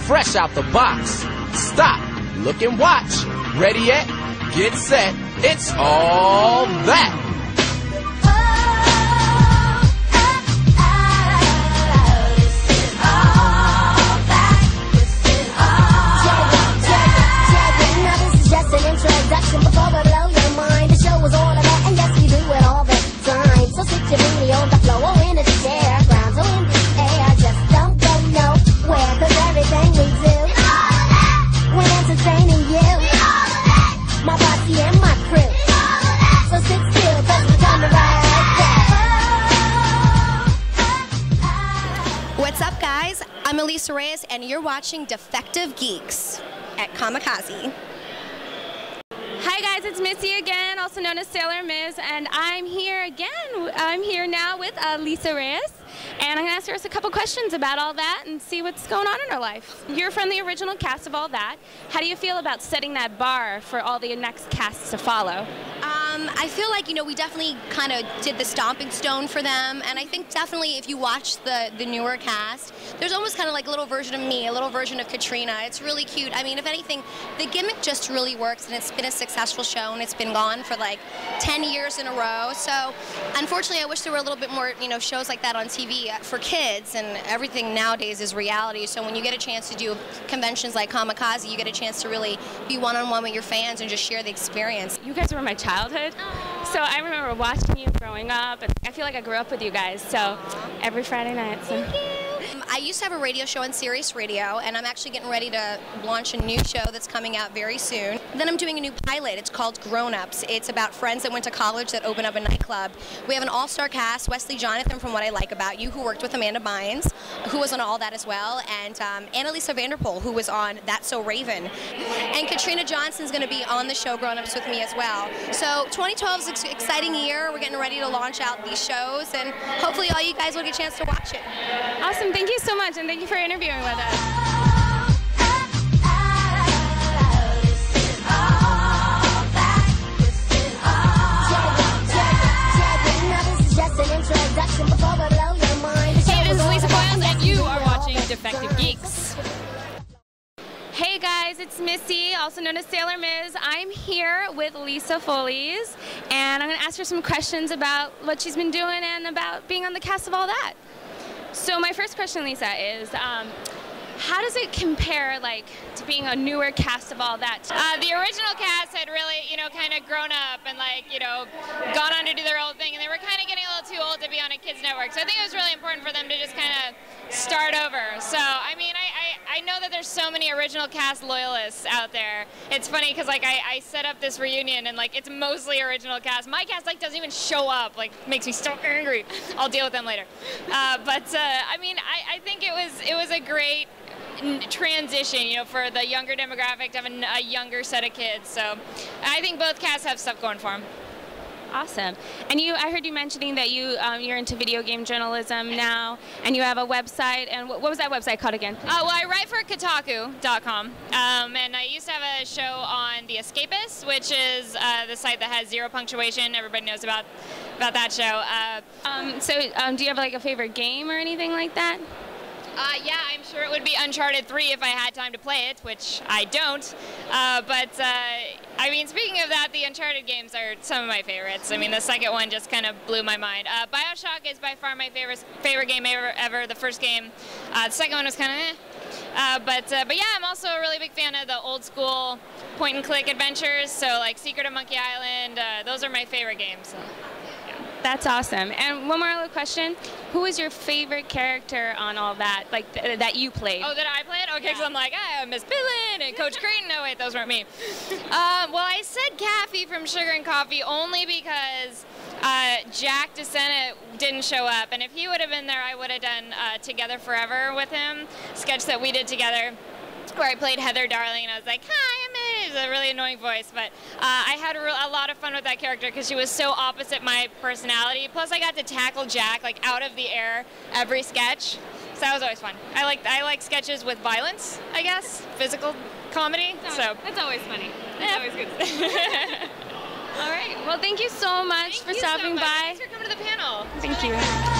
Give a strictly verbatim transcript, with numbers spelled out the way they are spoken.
fresh out the box. Stop, look and watch. Ready yet? Get set. It's all that. Introduction before we blow your mind. The show was all of that, and yes, we do it all the time. So sit your booty on the floor or in a chair, ground or in the air. Just don't go nowhere, 'cause everything we do, when entertaining you, my posse and my crew. So sit still, 'cause we're coming right back. What's up, guys? I'm Elisa Reyes, and you're watching Defective Geeks at Kamikaze. Hi guys, it's Missy again, also known as Sailor Miz, and I'm here again. I'm here now with uh, Lisa Reyes, and I'm going to ask her a couple questions about all that and see what's going on in her life. You're from the original cast of All That. How do you feel about setting that bar for all the next casts to follow? Um, I feel like, you know, we definitely kind of did the stomping stone for them, and I think definitely if you watch the, the newer cast, there's almost kind of like a little version of me, a little version of Katrina. It's really cute. I mean, if anything, the gimmick just really works, and it's been a successful show, and it's been gone for like ten years in a row. So, unfortunately, I wish there were a little bit more, you know, shows like that on T V for kids, and everything nowadays is reality. So when you get a chance to do conventions like Kamikaze, you get a chance to really be one-on-one with your fans and just share the experience. You guys were my childhood, so I remember watching you growing up, and I feel like I grew up with you guys, so every Friday night. So. I used to have a radio show on Sirius Radio, and I'm actually getting ready to launch a new show that's coming out very soon. Then I'm doing a new pilot. It's called Grown Ups. It's about friends that went to college that open up a nightclub. We have an all-star cast: Wesley Jonathan from What I Like About You, who worked with Amanda Bynes, who was on All That as well, and um, Annalisa Vanderpool, who was on That's So Raven. And Katrina Johnson's going to be on the show Grown Ups with me as well. So twenty twelve is an exciting year. We're getting ready to launch out these shows, and hopefully all you guys will get a chance to watch it. Awesome. Thank you so much, and thank you for interviewing with us. Hey, this is Lisa Boyles, and you are watching Defective Geeks. Hey guys, it's Missy, also known as Sailor Miz. I'm here with Lisa Foleyes, and I'm going to ask her some questions about what she's been doing and about being on the cast of All That. So my first question, Lisa, is um, how does it compare, like, to being a newer cast of All That? Uh, the original cast had really, you know, kind of grown up and, like, you know, gone on to do their own thing, and they were kind of getting a little too old to be on a kids network. So I think it was really important for them to just kind of start over. So, I mean, I, I, I know that there's so many original cast loyalists out there. It's funny because, like, I, I set up this reunion, and, like, it's mostly original cast. My cast, like, doesn't even show up. Like, makes me so angry. I'll deal with them later. Uh, but, uh, I mean, I, I think it was, it was a great transition, you know, for the younger demographic to have a, a younger set of kids. So I think both casts have stuff going for them. Awesome. And you, I heard you mentioning that you, um, you're into video game journalism now, and you have a website. And what, what was that website called again? Uh, well, I write for Kotaku dot com, um, and I used to have a show on The Escapist, which is uh, the site that has zero punctuation. Everybody knows about about that show. Uh, um, so, um, do you have like a favorite game or anything like that? Uh, yeah, I'm sure it would be Uncharted three if I had time to play it, which I don't. Uh, but, uh, I mean, speaking of that, the Uncharted games are some of my favorites. I mean, the second one just kind of blew my mind. Uh, BioShock is by far my favorite favorite game ever. ever. The first game. Uh, the second one was kind of eh. Uh, but, uh, but yeah, I'm also a really big fan of the old school point-and-click adventures. So, like, Secret of Monkey Island, uh, those are my favorite games. So. That's awesome. And one more little question. Who was your favorite character on All That, like, th that you played? Oh, that I played? Okay, because yeah. I'm like, I have Miss Billin and Coach Creighton. No, wait, those weren't me. um, well, I said Caffey from Sugar and Coffee only because uh, Jack DeSena didn't show up. And if he would have been there, I would have done uh, Together Forever with him, sketch that we did together, where I played Heather Darling, and I was like, hi, I'm It was a really annoying voice, but uh, I had a, real, a lot of fun with that character because she was so opposite my personality. Plus, I got to tackle Jack, like, out of the air every sketch, so that was always fun. I like I like sketches with violence, I guess, physical comedy, That's so. Always, that's always funny. That's Yeah. always good. All right, well, thank you so much Thank for you stopping so much. by. Thanks for coming to the panel. Thank you.